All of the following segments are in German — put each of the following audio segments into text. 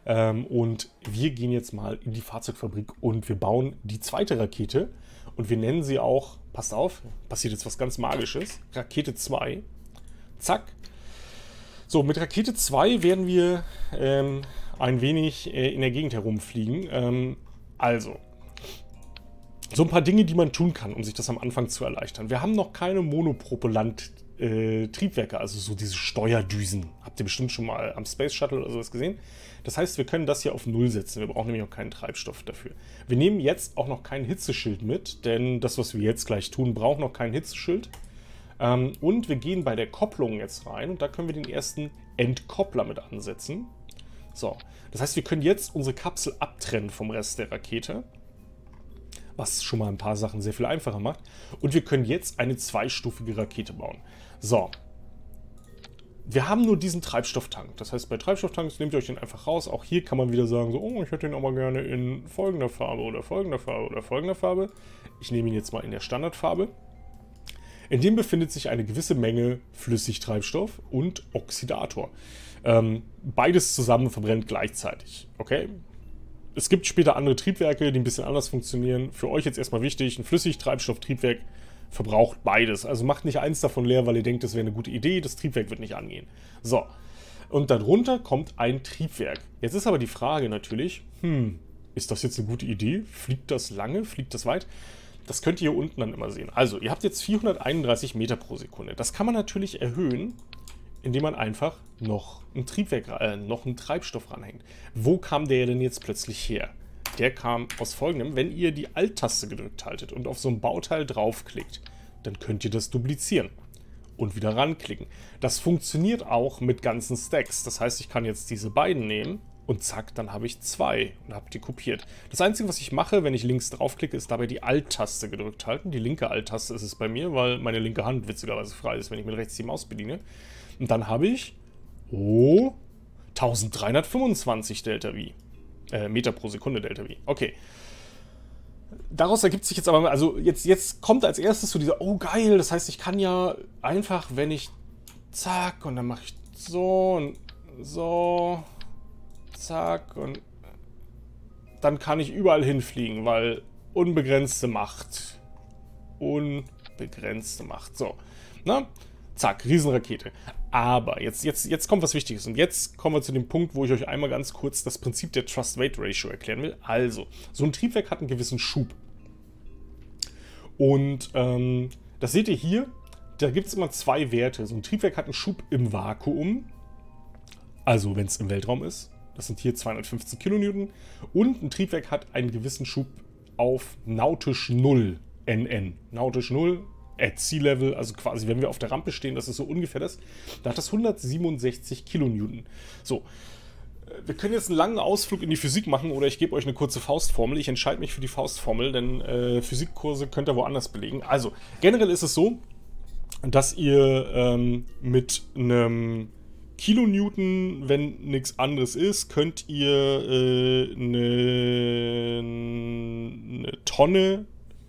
Und wir gehen jetzt mal in die Fahrzeugfabrik und wir bauen die zweite Rakete. Und wir nennen sie auch, passt auf, passiert jetzt was ganz Magisches, Rakete 2. Zack. So, mit Rakete 2 werden wir ein wenig in der Gegend herumfliegen. Also, so ein paar Dinge, die man tun kann, um sich das am Anfang zu erleichtern. Wir haben noch keine Monopropellant-Triebwerke, also so diese Steuerdüsen. Habt ihr bestimmt schon mal am Space Shuttle oder sowas gesehen. Das heißt, wir können das hier auf 0 setzen. Wir brauchen nämlich auch keinen Treibstoff dafür. Wir nehmen jetzt auch noch kein Hitzeschild mit, denn das, was wir jetzt gleich tun, braucht noch kein Hitzeschild. Und wir gehen bei der Kopplung jetzt rein und da können wir den ersten Entkoppler mit ansetzen. So, das heißt, wir können jetzt unsere Kapsel abtrennen vom Rest der Rakete, was schon mal ein paar Sachen sehr viel einfacher macht. Und wir können jetzt eine zweistufige Rakete bauen. So, wir haben nur diesen Treibstofftank. Das heißt, bei Treibstofftanks nehmt ihr euch den einfach raus. Auch hier kann man wieder sagen, so, oh, ich hätte den aber gerne in folgender Farbe oder folgender Farbe oder folgender Farbe. Ich nehme ihn jetzt mal in der Standardfarbe. In dem befindet sich eine gewisse Menge Flüssigtreibstoff und Oxidator. Beides zusammen verbrennt gleichzeitig. Okay? Es gibt später andere Triebwerke, die ein bisschen anders funktionieren. Für euch jetzt erstmal wichtig, ein Flüssigtreibstofftriebwerk verbraucht beides. Also macht nicht eins davon leer, weil ihr denkt, das wäre eine gute Idee. Das Triebwerk wird nicht angehen. So, und darunter kommt ein Triebwerk. Jetzt ist aber die Frage natürlich, ist das jetzt eine gute Idee? Fliegt das lange? Fliegt das weit? Das könnt ihr hier unten dann immer sehen. Also, ihr habt jetzt 431 Meter pro Sekunde. Das kann man natürlich erhöhen, indem man einfach noch ein Triebwerk, noch einen Treibstoff ranhängt. Wo kam der denn jetzt plötzlich her? Der kam aus folgendem: Wenn ihr die Alt-Taste gedrückt haltet und auf so ein Bauteil draufklickt, dann könnt ihr das duplizieren und wieder ranklicken. Das funktioniert auch mit ganzen Stacks. Das heißt, ich kann jetzt diese beiden nehmen und zack, dann habe ich 2 und habe die kopiert. Das Einzige, was ich mache, wenn ich links draufklicke, ist dabei die Alt-Taste gedrückt halten. Die linke Alt-Taste ist es bei mir, weil meine linke Hand witzigerweise frei ist, wenn ich mit rechts die Maus bediene. Und dann habe ich, 1325 Delta V. Meter pro Sekunde Delta V. Okay. Daraus ergibt sich jetzt aber, also jetzt kommt als erstes so dieser, oh geil, das heißt, ich kann ja einfach, wenn ich, zack, und dann mache ich so und so, zack, und dann kann ich überall hinfliegen, weil unbegrenzte Macht. Unbegrenzte Macht. So, na? Zack, Riesenrakete. Aber jetzt kommt was Wichtiges. Und jetzt kommen wir zu dem Punkt, wo ich euch einmal ganz kurz das Prinzip der Thrust-Weight-Ratio erklären will. Also, so ein Triebwerk hat einen gewissen Schub. Und das seht ihr hier. Da gibt es immer 2 Werte. So ein Triebwerk hat einen Schub im Vakuum. Also, wenn es im Weltraum ist. Das sind hier 215 Kilonewton. Und ein Triebwerk hat einen gewissen Schub auf nautisch 0 NN. Nautisch 0 at Sea Level, also quasi, wenn wir auf der Rampe stehen, das ist so ungefähr das. Da hat das 167 Kilonewton. So, wir können jetzt einen langen Ausflug in die Physik machen oder ich gebe euch eine kurze Faustformel. Ich entscheide mich für die Faustformel, denn Physikkurse könnt ihr woanders belegen. Also, generell ist es so, dass ihr mit einem Kilonewton, wenn nichts anderes ist, könnt ihr eine Tonne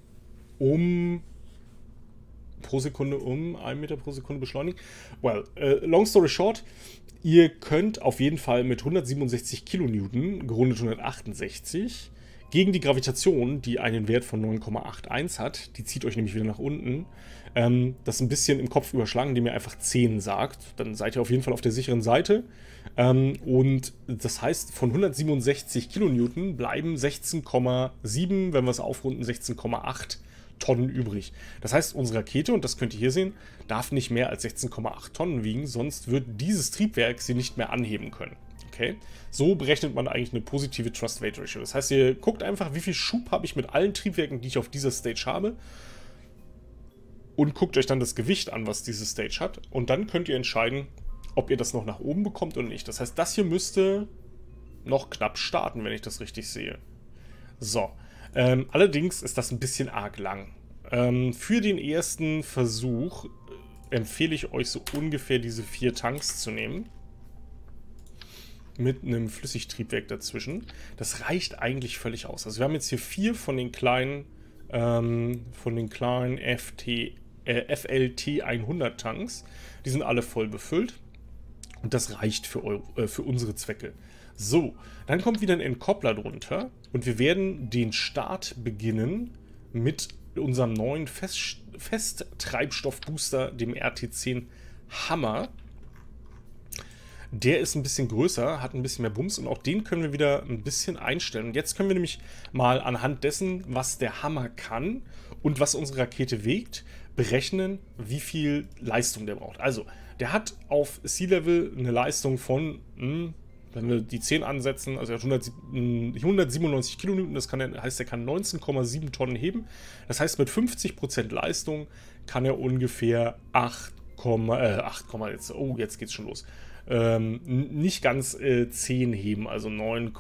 pro Sekunde um 1 Meter pro Sekunde beschleunigen. Well, long story short, ihr könnt auf jeden Fall mit 167 Kilonewton, gerundet 168, gegen die Gravitation, die einen Wert von 9,81 hat, die zieht euch nämlich wieder nach unten, das ein bisschen im Kopf überschlagen, indem ihr einfach 10 sagt. Dann seid ihr auf jeden Fall auf der sicheren Seite. Und das heißt, von 167 Kilonewton bleiben 16,7, wenn wir es aufrunden, 16,8 Tonnen übrig. Das heißt, unsere Rakete, und das könnt ihr hier sehen, darf nicht mehr als 16,8 Tonnen wiegen, sonst wird dieses Triebwerk sie nicht mehr anheben können. Okay? So berechnet man eigentlich eine positive Thrust-Weight-Ratio. Das heißt, ihr guckt einfach, wie viel Schub habe ich mit allen Triebwerken, die ich auf dieser Stage habe, und guckt euch dann das Gewicht an, was diese Stage hat, und dann könnt ihr entscheiden, ob ihr das noch nach oben bekommt oder nicht. Das heißt, das hier müsste noch knapp starten, wenn ich das richtig sehe. So. Allerdings ist das ein bisschen arg lang. Für den ersten Versuch empfehle ich euch so ungefähr diese 4 Tanks zu nehmen. Mit einem Flüssigtriebwerk dazwischen. Das reicht eigentlich völlig aus. Also wir haben jetzt hier 4 von den kleinen FLT 100 Tanks. Die sind alle voll befüllt. Und das reicht für unsere Zwecke. So, dann kommt wieder ein Entkoppler drunter und wir werden den Start beginnen mit unserem neuen Festtreibstoffbooster, dem RT10 Hammer. Der ist ein bisschen größer, hat ein bisschen mehr Bums und auch den können wir wieder ein bisschen einstellen. Und jetzt können wir nämlich mal anhand dessen, was der Hammer kann und was unsere Rakete wiegt, berechnen, wie viel Leistung der braucht. Also, der hat auf Sea-Level eine Leistung von, wenn wir die 10 ansetzen, also er hat 197 Kilonewton, das heißt, er kann 19,7 Tonnen heben. Das heißt, mit 50% Leistung kann er ungefähr 8, jetzt geht's schon los. Nicht ganz 10 heben, also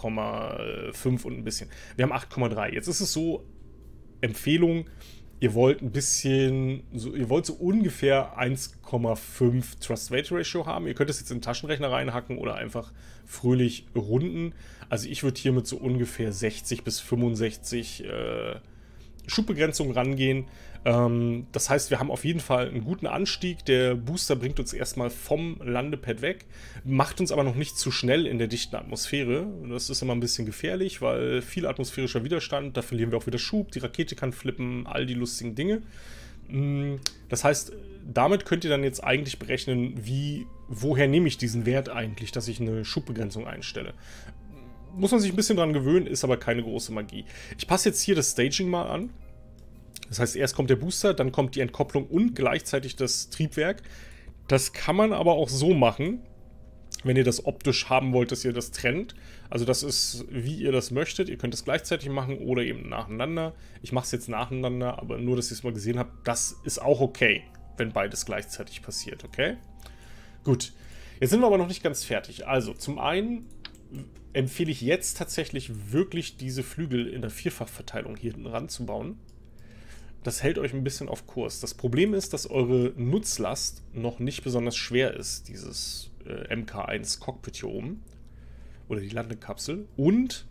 9,5 und ein bisschen. Wir haben 8,3. Jetzt ist es so, Empfehlung, ihr wollt ein bisschen, ihr wollt so ungefähr 1,5 Thrust-Weight-Ratio haben. Ihr könnt es jetzt in den Taschenrechner reinhacken oder einfach fröhlich runden. Also ich würde hier mit so ungefähr 60 bis 65 Schubbegrenzung rangehen. Das heißt, wir haben auf jeden Fall einen guten Anstieg. Der Booster bringt uns erstmal vom Landepad weg, macht uns aber noch nicht zu schnell in der dichten Atmosphäre. Das ist immer ein bisschen gefährlich, weil viel atmosphärischer Widerstand, da verlieren wir auch wieder Schub, die Rakete kann flippen, all die lustigen Dinge. Das heißt, damit könnt ihr dann jetzt eigentlich berechnen, woher nehme ich diesen Wert eigentlich, dass ich eine Schubbegrenzung einstelle. Muss man sich ein bisschen dran gewöhnen, ist aber keine große Magie. Ich passe jetzt hier das Staging mal an. Das heißt, erst kommt der Booster, dann kommt die Entkopplung und gleichzeitig das Triebwerk. Das kann man aber auch so machen, wenn ihr das optisch haben wollt, dass ihr das trennt. Also das ist, wie ihr das möchtet. Ihr könnt es gleichzeitig machen oder eben nacheinander. Ich mache es jetzt nacheinander, aber nur, dass ihr es mal gesehen habt. Das ist auch okay, wenn beides gleichzeitig passiert, okay? Gut, jetzt sind wir aber noch nicht ganz fertig. Also zum einen empfehle ich jetzt tatsächlich wirklich diese Flügel in der Vierfachverteilung hier hinten ranzubauen. Das hält euch ein bisschen auf Kurs. Das Problem ist, dass eure Nutzlast noch nicht besonders schwer ist, dieses MK1 Cockpit hier oben. Oder die Landekapsel. Und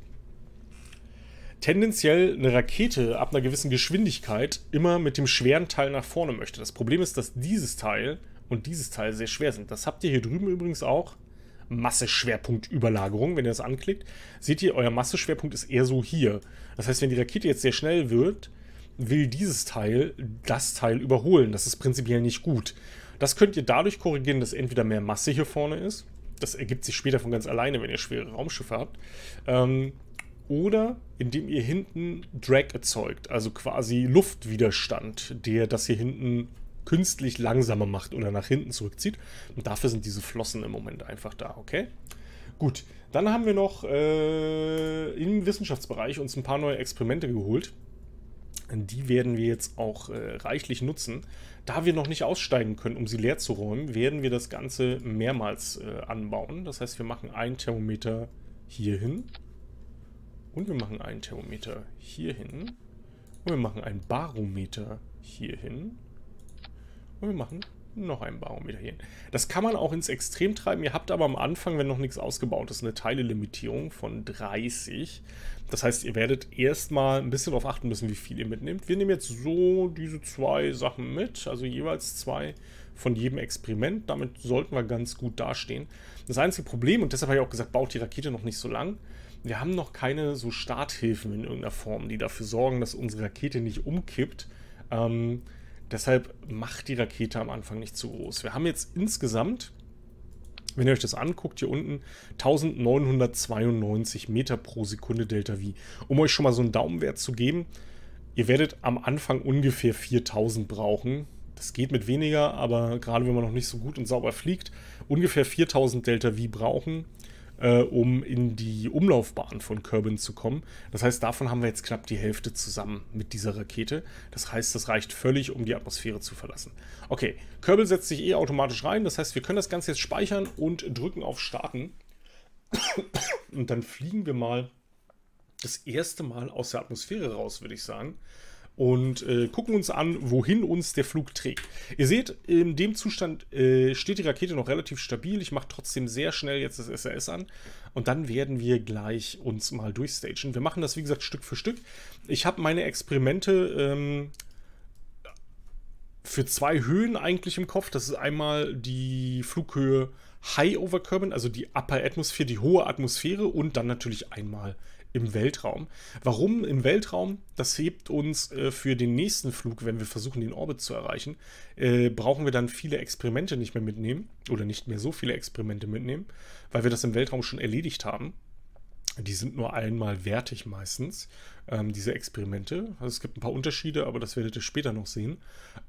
tendenziell eine Rakete ab einer gewissen Geschwindigkeit immer mit dem schweren Teil nach vorne möchte. Das Problem ist, dass dieses Teil und dieses Teil sehr schwer sind. Das habt ihr hier drüben übrigens auch. Masseschwerpunktüberlagerung, wenn ihr das anklickt. Seht ihr, euer Masseschwerpunkt ist eher so hier. Das heißt, wenn die Rakete jetzt sehr schnell wird, will dieses Teil das Teil überholen. Das ist prinzipiell nicht gut. Das könnt ihr dadurch korrigieren, dass entweder mehr Masse hier vorne ist. Das ergibt sich später von ganz alleine, wenn ihr schwere Raumschiffe habt. Oder indem ihr hinten Drag erzeugt, also quasi Luftwiderstand, der das hier hinten künstlich langsamer macht oder nach hinten zurückzieht. Und dafür sind diese Flossen im Moment einfach da, okay? Gut, dann haben wir noch im Wissenschaftsbereich uns ein paar neue Experimente geholt. Die werden wir jetzt auch reichlich nutzen. Da wir noch nicht aussteigen können, um sie leer zu räumen, werden wir das Ganze mehrmals anbauen. Das heißt, wir machen ein Thermometer hier hin. Und wir machen ein Thermometer hier hin. Und wir machen ein Barometer hier hin. Und wir machen noch ein Barometer hier hin. Das kann man auch ins Extrem treiben. Ihr habt aber am Anfang, wenn noch nichts ausgebaut ist, eine Teilelimitierung von 30. Das heißt, ihr werdet erstmal ein bisschen darauf achten müssen, wie viel ihr mitnehmt. Wir nehmen jetzt so diese 2 Sachen mit, also jeweils 2 von jedem Experiment. Damit sollten wir ganz gut dastehen. Das einzige Problem, und deshalb habe ich auch gesagt, baut die Rakete noch nicht so lang. Wir haben noch keine so Starthilfen in irgendeiner Form, die dafür sorgen, dass unsere Rakete nicht umkippt. Deshalb macht die Rakete am Anfang nicht zu groß. Wir haben jetzt insgesamt, wenn ihr euch das anguckt, hier unten 1992 Meter pro Sekunde Delta V. Um euch schon mal so einen Daumenwert zu geben, ihr werdet am Anfang ungefähr 4000 brauchen. Das geht mit weniger, aber gerade wenn man noch nicht so gut und sauber fliegt, ungefähr 4000 Delta V brauchen, um in die Umlaufbahn von Kerbin zu kommen. Das heißt, davon haben wir jetzt knapp die Hälfte zusammen mit dieser Rakete. Das heißt, das reicht völlig, um die Atmosphäre zu verlassen. Okay, Kerbal setzt sich eh automatisch rein. Das heißt, wir können das Ganze jetzt speichern und drücken auf Starten. Und dann fliegen wir mal das erste Mal aus der Atmosphäre raus, würde ich sagen. Und gucken uns an, wohin uns der Flug trägt. Ihr seht, in dem Zustand steht die Rakete noch relativ stabil. Ich mache trotzdem sehr schnell jetzt das SRS an. Und dann werden wir gleich uns mal durchstagen. Wir machen das, wie gesagt, Stück für Stück. Ich habe meine Experimente für 2 Höhen eigentlich im Kopf. Das ist einmal die Flughöhe High over Kerbin, also die Upper Atmosphere, die hohe Atmosphäre und dann natürlich einmal im Weltraum. Warum im Weltraum? Das hebt uns für den nächsten Flug, wenn wir versuchen, den Orbit zu erreichen, brauchen wir dann viele Experimente nicht mehr mitnehmen oder nicht mehr so viele Experimente mitnehmen, weil wir das im Weltraum schon erledigt haben. Die sind nur einmal wertig meistens, diese Experimente. Also es gibt ein paar Unterschiede, aber das werdet ihr später noch sehen.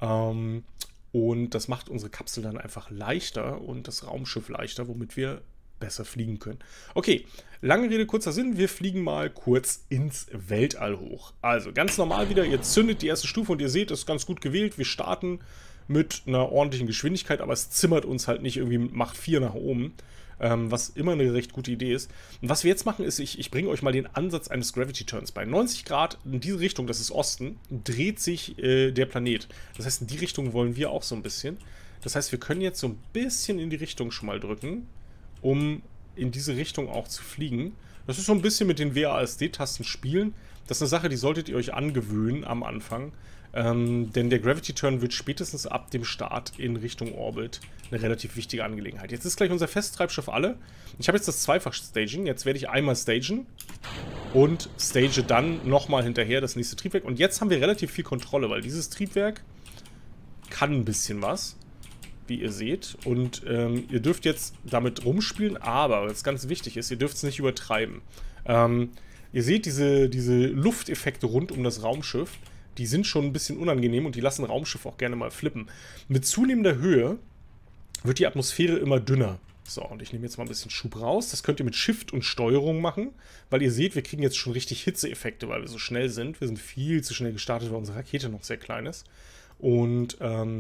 Und das macht unsere Kapsel dann einfach leichter und das Raumschiff leichter, womit wir besser fliegen können. Okay, lange Rede, kurzer Sinn. Wir fliegen mal kurz ins Weltall hoch. Also ganz normal wieder, ihr zündet die erste Stufe und ihr seht, das ist ganz gut gewählt. Wir starten mit einer ordentlichen Geschwindigkeit, aber es zimmert uns halt nicht irgendwie mit Macht 4 nach oben. Was immer eine recht gute Idee ist. Und was wir jetzt machen, ist, ich bringe euch mal den Ansatz eines Gravity Turns. Bei 90 Grad in diese Richtung, das ist Osten, dreht sich der Planet. Das heißt, in die Richtung wollen wir auch so ein bisschen. Das heißt, wir können jetzt so ein bisschen in die Richtung schon mal drücken, um in diese Richtung auch zu fliegen. Das ist so ein bisschen mit den WASD-Tasten spielen. Das ist eine Sache, die solltet ihr euch angewöhnen am Anfang. Denn der Gravity Turn wird spätestens ab dem Start in Richtung Orbit eine relativ wichtige Angelegenheit. Jetzt ist gleich unser Festtreibschiff alle. Ich habe jetzt das Zweifach-Staging. Jetzt werde ich einmal stagen und stage dann nochmal hinterher das nächste Triebwerk. Und jetzt haben wir relativ viel Kontrolle, weil dieses Triebwerk kann ein bisschen was, wie ihr seht. Und ihr dürft jetzt damit rumspielen, aber was ganz wichtig ist, ihr dürft es nicht übertreiben. Ihr seht diese Lufteffekte rund um das Raumschiff. Die sind schon ein bisschen unangenehm und die lassen Raumschiff auch gerne mal flippen. Mit zunehmender Höhe wird die Atmosphäre immer dünner. So, und ich nehme jetzt mal ein bisschen Schub raus. Das könnt ihr mit Shift und Steuerung machen, weil ihr seht, wir kriegen jetzt schon richtig Hitzeeffekte, weil wir so schnell sind. Wir sind viel zu schnell gestartet, weil unsere Rakete noch sehr klein ist. Und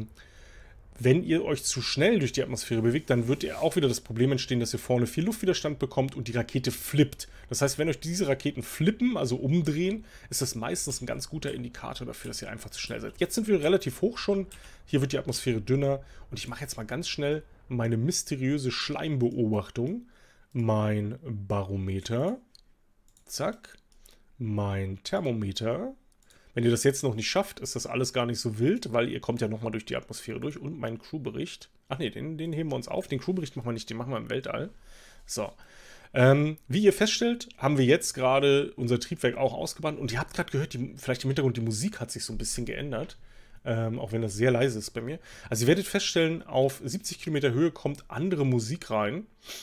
wenn ihr euch zu schnell durch die Atmosphäre bewegt, dann wird auch wieder das Problem entstehen, dass ihr vorne viel Luftwiderstand bekommt und die Rakete flippt. Das heißt, wenn euch diese Raketen flippen, also umdrehen, ist das meistens ein ganz guter Indikator dafür, dass ihr einfach zu schnell seid. Jetzt sind wir relativ hoch schon. Hier wird die Atmosphäre dünner. Und ich mache jetzt mal ganz schnell meine mysteriöse Schleimbeobachtung. Mein Barometer. Zack. Mein Thermometer. Wenn ihr das jetzt noch nicht schafft, ist das alles gar nicht so wild, weil ihr kommt ja nochmal durch die Atmosphäre durch. Und mein Crewbericht. Ach nee, den heben wir uns auf. Den Crewbericht machen wir nicht, den machen wir im Weltall. So. Wie ihr feststellt, haben wir jetzt gerade unser Triebwerk auch ausgebannt. Und ihr habt gerade gehört, vielleicht im Hintergrund, die Musik hat sich so ein bisschen geändert. Auch wenn das sehr leise ist bei mir. Also ihr werdet feststellen, auf 70 Kilometer Höhe kommt andere Musik rein.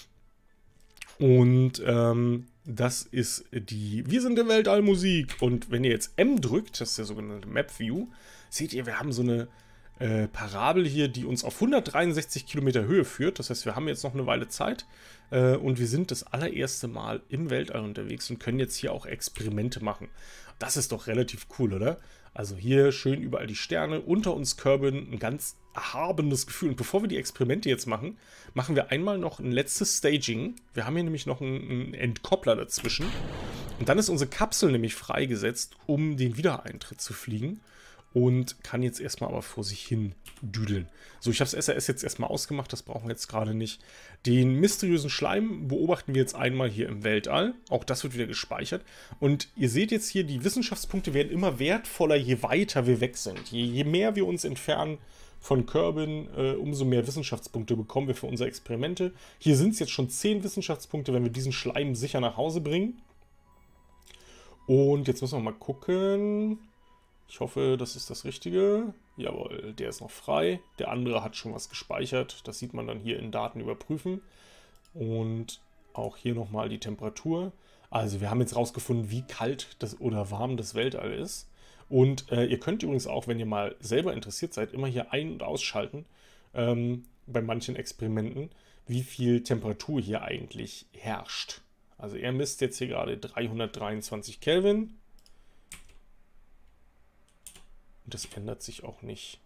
Und das ist die Wir sind im Weltall Musik. Und wenn ihr jetzt M drückt, das ist der sogenannte Map View, seht ihr, wir haben so eine Parabel hier, die uns auf 163 Kilometer Höhe führt. Das heißt, wir haben jetzt noch eine Weile Zeit und wir sind das allererste Mal im Weltall unterwegs und können jetzt hier auch Experimente machen. Das ist doch relativ cool, oder? Also hier schön überall die Sterne, unter uns Kerbin, ein ganz erhabenes Gefühl. Und bevor wir die Experimente jetzt machen, machen wir einmal noch ein letztes Staging. Wir haben hier nämlich noch einen Entkoppler dazwischen. Und dann ist unsere Kapsel nämlich freigesetzt, um den Wiedereintritt zu fliegen. Und kann jetzt erstmal aber vor sich hin düdeln. So, ich habe das SRS jetzt erstmal ausgemacht, das brauchen wir jetzt gerade nicht. Den mysteriösen Schleim beobachten wir jetzt einmal hier im Weltall. Auch das wird wieder gespeichert. Und ihr seht jetzt hier, die Wissenschaftspunkte werden immer wertvoller, je weiter wir weg sind. Je mehr wir uns entfernen von Kerbin, umso mehr Wissenschaftspunkte bekommen wir für unsere Experimente. Hier sind es jetzt schon 10 Wissenschaftspunkte, wenn wir diesen Schleim sicher nach Hause bringen. Und jetzt müssen wir mal gucken. Ich hoffe, das ist das Richtige. Jawohl, der ist noch frei. Der andere hat schon was gespeichert. Das sieht man dann hier in Daten überprüfen. Und auch hier nochmal die Temperatur. Also wir haben jetzt rausgefunden, wie kalt das oder warm das Weltall ist. Und ihr könnt übrigens auch, wenn ihr mal selber interessiert seid, immer hier ein- und ausschalten bei manchen Experimenten, wie viel Temperatur hier eigentlich herrscht. Also er misst jetzt hier gerade 323 Kelvin. Und das ändert sich auch nicht.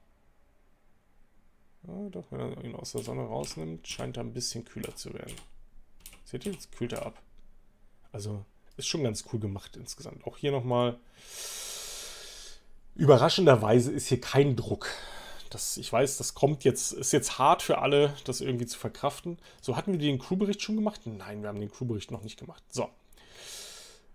Ja, doch, wenn er ihn aus der Sonne rausnimmt, scheint er ein bisschen kühler zu werden. Seht ihr, jetzt kühlt er ab. Also ist schon ganz cool gemacht insgesamt. Auch hier nochmal. Überraschenderweise ist hier kein Druck. Ich weiß, das kommt jetzt, ist jetzt hart für alle, das irgendwie zu verkraften. So, hatten wir den Crewbericht schon gemacht? Nein, wir haben den Crewbericht noch nicht gemacht. So.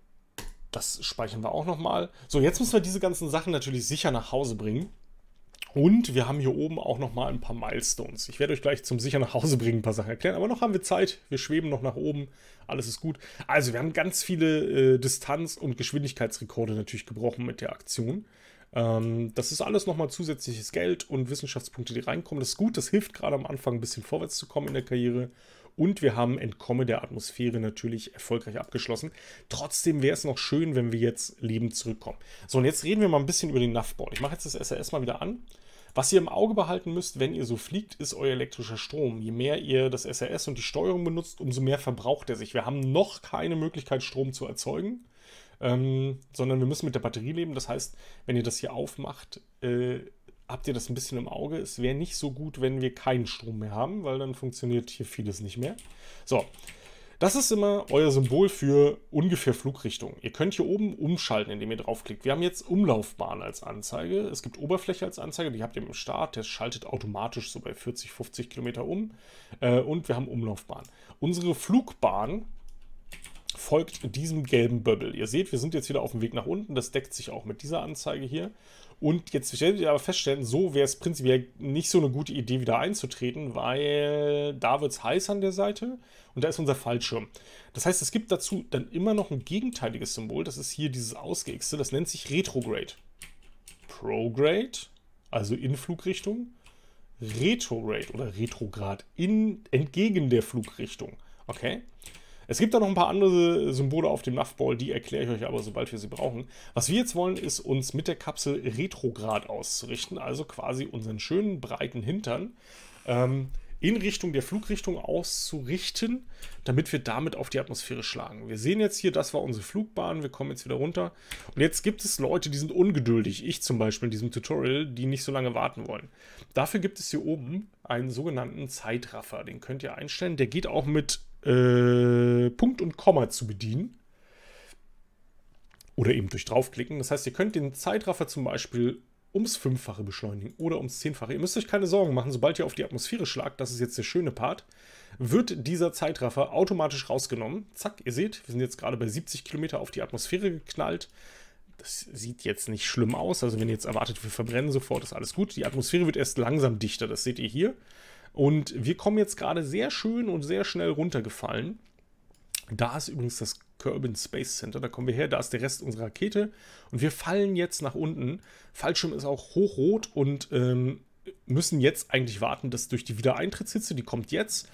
Das speichern wir auch nochmal. So, jetzt müssen wir diese ganzen Sachen natürlich sicher nach Hause bringen. Und wir haben hier oben auch nochmal ein paar Milestones. Ich werde euch gleich zum sicher nach Hause bringen ein paar Sachen erklären, aber noch haben wir Zeit. Wir schweben noch nach oben. Alles ist gut. Also wir haben ganz viele Distanz- und Geschwindigkeitsrekorde natürlich gebrochen mit der Aktion. Das ist alles nochmal zusätzliches Geld und Wissenschaftspunkte, die reinkommen. Das ist gut, das hilft gerade am Anfang ein bisschen vorwärts zu kommen in der Karriere. Und wir haben Entkomme der Atmosphäre natürlich erfolgreich abgeschlossen. Trotzdem wäre es noch schön, wenn wir jetzt lebend zurückkommen. So, und jetzt reden wir mal ein bisschen über den Navboard. Ich mache jetzt das SRS mal wieder an. Was ihr im Auge behalten müsst, wenn ihr so fliegt, ist euer elektrischer Strom. Je mehr ihr das SRS und die Steuerung benutzt, umso mehr verbraucht er sich. Wir haben noch keine Möglichkeit, Strom zu erzeugen, sondern wir müssen mit der Batterie leben. Das heißt, wenn ihr das hier aufmacht, habt ihr das ein bisschen im Auge. Es wäre nicht so gut, wenn wir keinen Strom mehr haben, weil dann funktioniert hier vieles nicht mehr. So, das ist immer euer Symbol für ungefähr Flugrichtung. Ihr könnt hier oben umschalten, indem ihr draufklickt. Wir haben jetzt Umlaufbahn als Anzeige. Es gibt Oberfläche als Anzeige, die habt ihr im Start. Der schaltet automatisch so bei 40, 50 Kilometer um. Und wir haben Umlaufbahn. Unsere Flugbahn folgt diesem gelben Bubble. Ihr seht, wir sind jetzt wieder auf dem Weg nach unten. Das deckt sich auch mit dieser Anzeige hier. Und jetzt werdet ihr aber feststellen, so wäre es prinzipiell nicht so eine gute Idee, wieder einzutreten, weil da wird es heiß an der Seite und da ist unser Fallschirm. Das heißt, es gibt dazu dann immer noch ein gegenteiliges Symbol. Das ist hier dieses Ausgeexte. Das nennt sich Retrograde. Prograde, also in Flugrichtung. Retrograde oder Retrograd, entgegen der Flugrichtung. Okay? Es gibt da noch ein paar andere Symbole auf dem Navball, die erkläre ich euch aber, sobald wir sie brauchen. Was wir jetzt wollen, ist uns mit der Kapsel retrograd auszurichten, also quasi unseren schönen breiten Hintern in Richtung der Flugrichtung auszurichten, damit wir damit auf die Atmosphäre schlagen. Wir sehen jetzt hier, das war unsere Flugbahn, wir kommen jetzt wieder runter. Und jetzt gibt es Leute, die sind ungeduldig, ich zum Beispiel in diesem Tutorial, die nicht so lange warten wollen. Dafür gibt es hier oben einen sogenannten Zeitraffer, den könnt ihr einstellen. Der geht auch mit Punkt und Komma zu bedienen. Oder eben durch draufklicken. Das heißt, ihr könnt den Zeitraffer zum Beispiel ums 5-fache beschleunigen oder ums 10-fache. Ihr müsst euch keine Sorgen machen, sobald ihr auf die Atmosphäre schlagt, das ist jetzt der schöne Part, wird dieser Zeitraffer automatisch rausgenommen. Zack, ihr seht, wir sind jetzt gerade bei 70 Kilometer auf die Atmosphäre geknallt. Das sieht jetzt nicht schlimm aus. Also wenn ihr jetzt erwartet, wir verbrennen sofort, ist alles gut. Die Atmosphäre wird erst langsam dichter, das seht ihr hier. Und wir kommen jetzt gerade sehr schön und sehr schnell runtergefallen. Da ist übrigens das Kerbin Space Center, da kommen wir her, da ist der Rest unserer Rakete. Und wir fallen jetzt nach unten. Fallschirm ist auch hochrot und müssen jetzt eigentlich warten, dass durch die Wiedereintrittshitze, die kommt jetzt,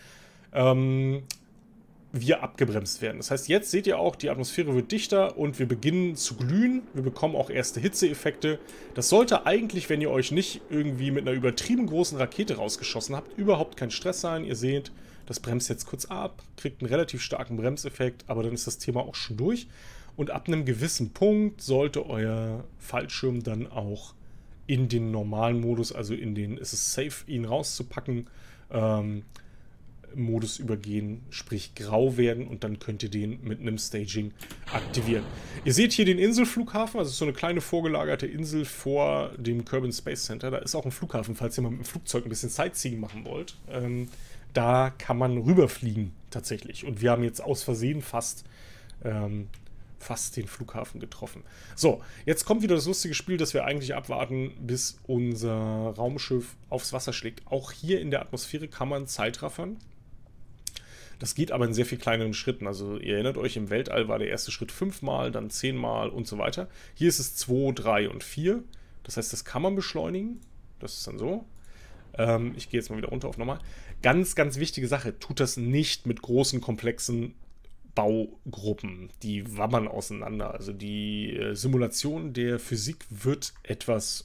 wir abgebremst werden. Das heißt, jetzt seht ihr auch, die Atmosphäre wird dichter und wir beginnen zu glühen. Wir bekommen auch erste Hitzeeffekte. Das sollte eigentlich, wenn ihr euch nicht irgendwie mit einer übertrieben großen Rakete rausgeschossen habt, überhaupt kein Stress sein. Ihr seht, das bremst jetzt kurz ab, kriegt einen relativ starken Bremseffekt, aber dann ist das Thema auch schon durch. Und ab einem gewissen Punkt sollte euer Fallschirm dann auch in den normalen Modus, also in den, ist es safe, ihn rauszupacken, Modus übergehen, sprich grau werden, und dann könnt ihr den mit einem Staging aktivieren. Ihr seht hier den Inselflughafen, also so eine kleine vorgelagerte Insel vor dem Kerbin Space Center. Da ist auch ein Flughafen, falls ihr mal mit dem Flugzeug ein bisschen Sightseeing machen wollt. Da kann man rüberfliegen tatsächlich. Und wir haben jetzt aus Versehen fast den Flughafen getroffen. So, jetzt kommt wieder das lustige Spiel, dass wir eigentlich abwarten, bis unser Raumschiff aufs Wasser schlägt. Auch hier in der Atmosphäre kann man Zeitraffern. Das geht aber in sehr viel kleineren Schritten. Also ihr erinnert euch, im Weltall war der erste Schritt 5-mal, dann 10-mal und so weiter. Hier ist es 2, 3 und 4. Das heißt, das kann man beschleunigen. Das ist dann so. Ich gehe jetzt mal wieder runter auf nochmal. Ganz, ganz wichtige Sache. Tut das nicht mit großen, komplexen Baugruppen. Die wabbern auseinander. Also die Simulation der Physik wird etwas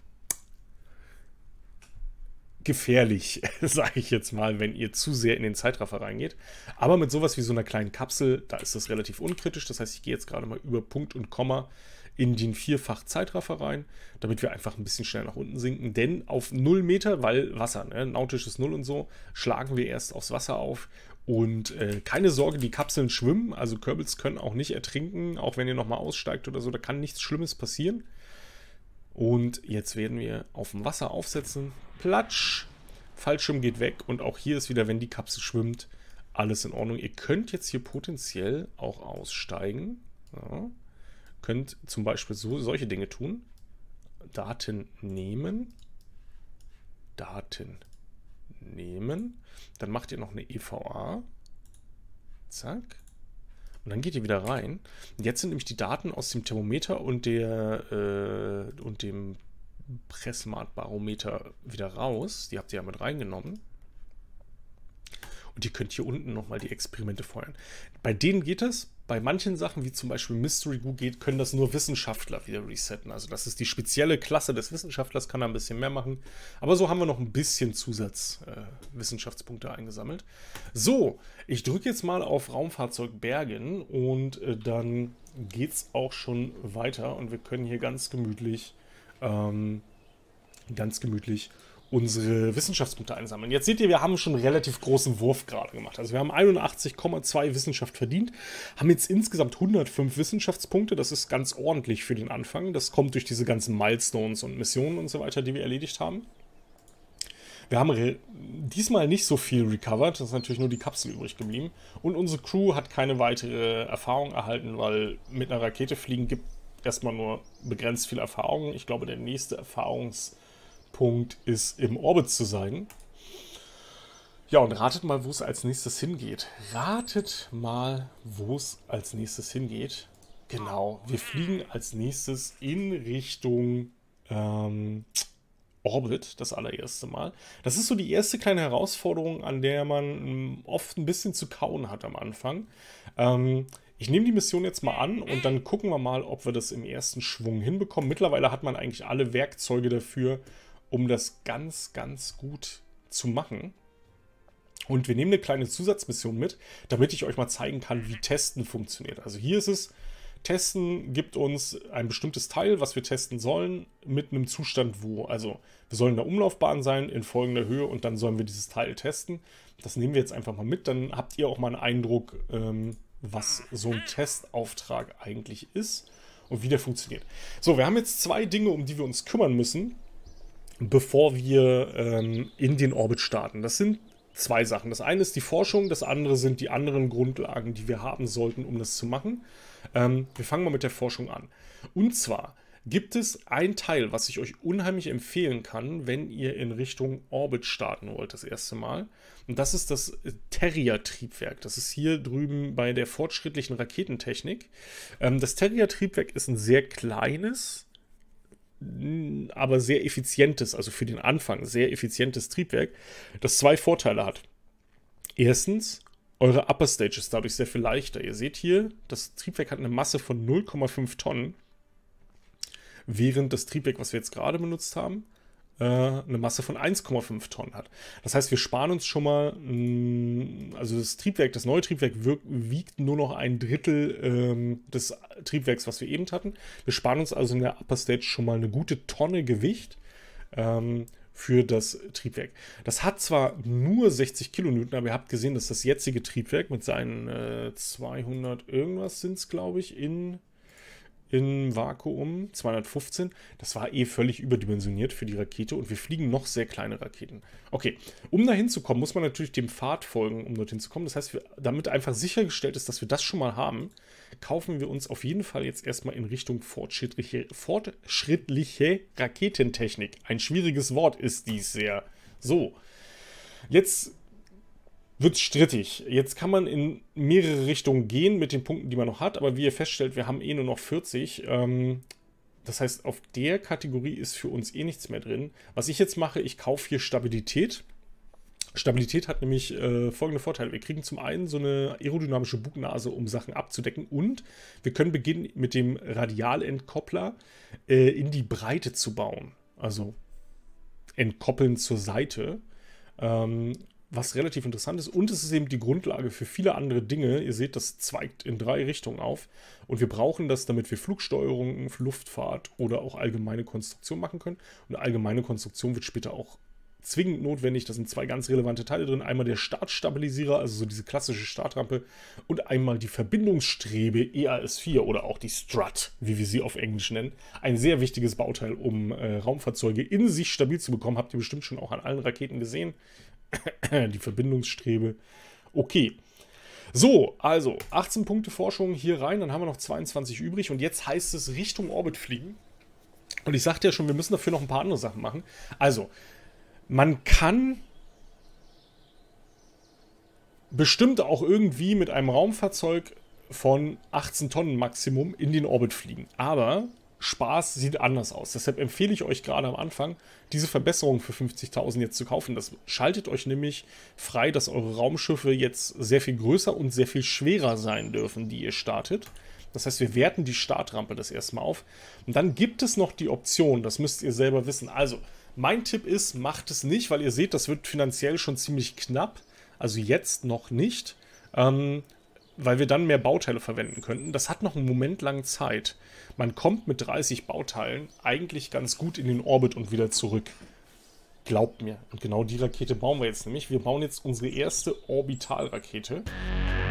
gefährlich, sage ich jetzt mal, wenn ihr zu sehr in den Zeitraffer reingeht. Aber mit sowas wie so einer kleinen Kapsel, da ist das relativ unkritisch. Das heißt, ich gehe jetzt gerade mal über Punkt und Komma in den 4-fach Zeitraffer rein, damit wir einfach ein bisschen schnell nach unten sinken. Denn auf 0 Meter, weil Wasser, ne, nautisches 0 und so, schlagen wir erst aufs Wasser auf. Und keine Sorge, die Kapseln schwimmen. Also Kerbals können auch nicht ertrinken, auch wenn ihr nochmal aussteigt oder so. Da kann nichts Schlimmes passieren. Und jetzt werden wir auf dem Wasser aufsetzen. Platsch. Fallschirm geht weg. Und auch hier ist wieder, wenn die Kapsel schwimmt, alles in Ordnung. Ihr könnt jetzt hier potenziell auch aussteigen. Ja. Könnt zum Beispiel solche Dinge tun. Daten nehmen. Daten nehmen. Dann macht ihr noch eine EVA. Zack. Und dann geht ihr wieder rein. Und jetzt sind nämlich die Daten aus dem Thermometer und dem Pressmartbarometer wieder raus. Die habt ihr ja mit reingenommen. Und ihr könnt hier unten nochmal die Experimente feuern. Bei denen geht das. Bei manchen Sachen, wie zum Beispiel Mystery Goo können das nur Wissenschaftler wieder resetten. Also das ist die spezielle Klasse des Wissenschaftlers, kann da ein bisschen mehr machen. Aber so haben wir noch ein bisschen Zusatzwissenschaftspunkte eingesammelt. So, ich drücke jetzt mal auf Raumfahrzeug bergen und dann geht es auch schon weiter. Und wir können hier ganz gemütlich unsere Wissenschaftspunkte einsammeln. Jetzt seht ihr, wir haben schon einen relativ großen Wurf gerade gemacht. Also wir haben 81,2 Wissenschaft verdient, haben jetzt insgesamt 105 Wissenschaftspunkte. Das ist ganz ordentlich für den Anfang. Das kommt durch diese ganzen Milestones und Missionen und so weiter, die wir erledigt haben. Wir haben diesmal nicht so viel recovered. Das ist natürlich nur die Kapsel übrig geblieben. Und unsere Crew hat keine weitere Erfahrung erhalten, weil mit einer Rakete fliegen gibt erstmal nur begrenzt viel Erfahrung. Ich glaube, der nächste Erfahrungspunkt ist, im Orbit zu sein. Ja, und ratet mal, wo es als nächstes hingeht. Ratet mal, wo es als nächstes hingeht. Genau, wir fliegen als nächstes in Richtung Orbit, das allererste Mal. Das ist so die erste kleine Herausforderung, an der man oft ein bisschen zu kauen hat am Anfang. Ich nehme die Mission jetzt mal an und dann gucken wir mal, ob wir das im ersten Schwung hinbekommen. Mittlerweile hat man eigentlich alle Werkzeuge dafür, um das ganz, ganz gut zu machen. Und wir nehmen eine kleine Zusatzmission mit, damit ich euch mal zeigen kann, wie Testen funktioniert. Also hier ist es, Testen gibt uns ein bestimmtes Teil, was wir testen sollen, mit einem Zustand wo. Also wir sollen in der Umlaufbahn sein, in folgender Höhe, und dann sollen wir dieses Teil testen. Das nehmen wir jetzt einfach mal mit, dann habt ihr auch mal einen Eindruck, was so ein Testauftrag eigentlich ist und wie der funktioniert. So, wir haben jetzt zwei Dinge, um die wir uns kümmern müssen, bevor wir in den Orbit starten. Das sind zwei Sachen. Das eine ist die Forschung, das andere sind die anderen Grundlagen, die wir haben sollten, um das zu machen. Wir fangen mal mit der Forschung an. Und zwar gibt es ein Teil, was ich euch unheimlich empfehlen kann, wenn ihr in Richtung Orbit starten wollt, das erste Mal. Und das ist das Terrier-Triebwerk. Das ist hier drüben bei der fortschrittlichen Raketentechnik. Das Terrier-Triebwerk ist ein sehr kleines, aber sehr effizientes, also für den Anfang sehr effizientes Triebwerk, das zwei Vorteile hat. Erstens, eure Upper Stage ist dadurch sehr viel leichter. Ihr seht hier, das Triebwerk hat eine Masse von 0,5 Tonnen, während das Triebwerk, was wir jetzt gerade benutzt haben, eine Masse von 1,5 Tonnen hat. Das heißt, wir sparen uns schon mal, also das Triebwerk, das neue Triebwerk wiegt nur noch ein Drittel des Triebwerks, was wir eben hatten. Wir sparen uns also in der Upper Stage schon mal eine gute Tonne Gewicht für das Triebwerk. Das hat zwar nur 60 Kilonewton, aber ihr habt gesehen, dass das jetzige Triebwerk mit seinen 200 irgendwas sind es, glaube ich, in Vakuum, 215, das war völlig überdimensioniert für die Rakete und wir fliegen noch sehr kleine Raketen. Okay, um da hinzukommen, muss man natürlich dem Pfad folgen, um dorthin zu kommen. Das heißt, damit einfach sichergestellt ist, dass wir das schon mal haben, kaufen wir uns auf jeden Fall jetzt erstmal in Richtung fortschrittliche Raketentechnik. Ein schwieriges Wort ist dies sehr. So, jetzt wird strittig. Jetzt kann man in mehrere Richtungen gehen mit den Punkten, die man noch hat, aber wie ihr feststellt, wir haben nur noch 40. Das heißt, auf der Kategorie ist für uns nichts mehr drin. Was ich jetzt mache, ich kaufe hier Stabilität. Stabilität hat nämlich folgende Vorteile. Wir kriegen zum einen so eine aerodynamische Bugnase, um Sachen abzudecken, und wir können beginnen, mit dem Radialentkoppler in die Breite zu bauen. Also entkoppeln zur Seite. Was relativ interessant ist, und es ist eben die Grundlage für viele andere Dinge. Ihr seht, das zweigt in 3 Richtungen auf und wir brauchen das, damit wir Flugsteuerung, Luftfahrt oder auch allgemeine Konstruktion machen können. Und allgemeine Konstruktion wird später auch zwingend notwendig. Da sind 2 ganz relevante Teile drin. Einmal der Startstabilisierer, also so diese klassische Startrampe, und einmal die Verbindungsstrebe EAS-4 oder auch die Strut, wie wir sie auf Englisch nennen. Ein sehr wichtiges Bauteil, um Raumfahrzeuge in sich stabil zu bekommen. Habt ihr bestimmt schon auch an allen Raketen gesehen. Die Verbindungsstrebe. Okay. So, also 18 Punkte Forschung hier rein, dann haben wir noch 22 übrig und jetzt heißt es Richtung Orbit fliegen. Und ich sagte ja schon, wir müssen dafür noch ein paar andere Sachen machen. Also, Man kann bestimmt auch irgendwie mit einem Raumfahrzeug von 18 Tonnen Maximum in den Orbit fliegen. Aber Spaß sieht anders aus. Deshalb empfehle ich euch gerade am Anfang, diese Verbesserung für 50.000 jetzt zu kaufen. Das schaltet euch nämlich frei, dass eure Raumschiffe jetzt sehr viel größer und sehr viel schwerer sein dürfen, die ihr startet. Das heißt, wir werten die Startrampe das erstmal auf. Und dann gibt es noch die Option, das müsst ihr selber wissen. Also, mein Tipp ist, macht es nicht, weil ihr seht, das wird finanziell schon ziemlich knapp. Also jetzt noch nicht, weil wir dann mehr Bauteile verwenden könnten. Das hat noch einen Moment lang Zeit. Man kommt mit 30 Bauteilen eigentlich ganz gut in den Orbit und wieder zurück. Glaubt mir. Und genau die Rakete bauen wir jetzt nämlich. Wir bauen jetzt unsere erste Orbitalrakete.